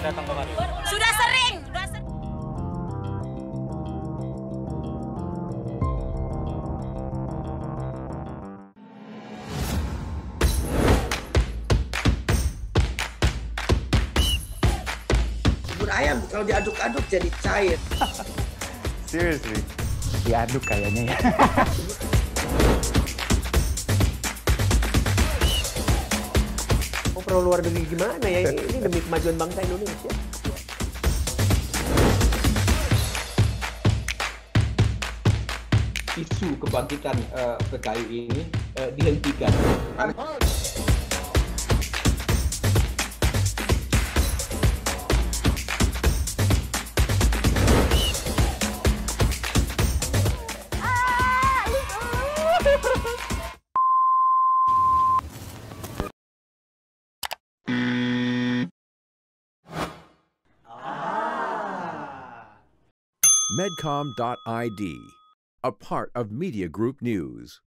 datang kemari? Sudah sering. Bubur ayam kalau diaduk-aduk jadi cair. Seriously? Diaduk kayaknya ya. Mau pro luar negeri gimana ya? Ini demi kemajuan bangsa Indonesia. Isu kebangkitan PKI ini dihentikan. Medcom.id, a part of Media Group News.